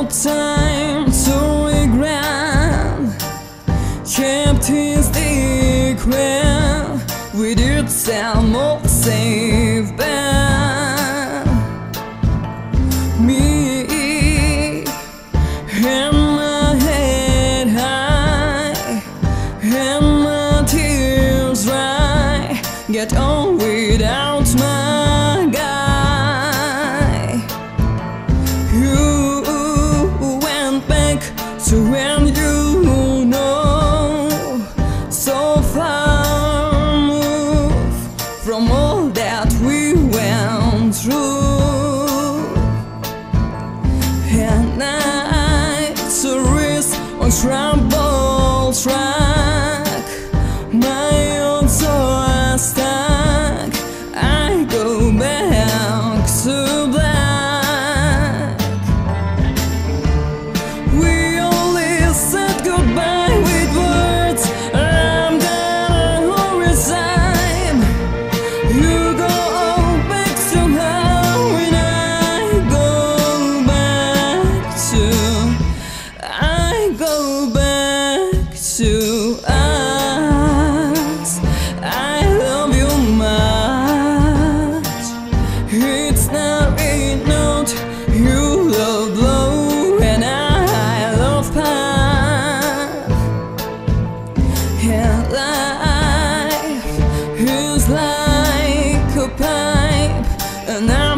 no time to regret. Kept his secret with itself more safe bet. Me and my head high and my tears dry, get on without my guy. You went back to when you know, so far moved from all that we went through. And night's a risk on troubled track, my own soul stuck. I go back to black. We only said goodbye with words. I'm gonna resign. You go back somehow, and I go back to us. I love you much. It's not a note. You love low and I love pop. And life is like a pipe, and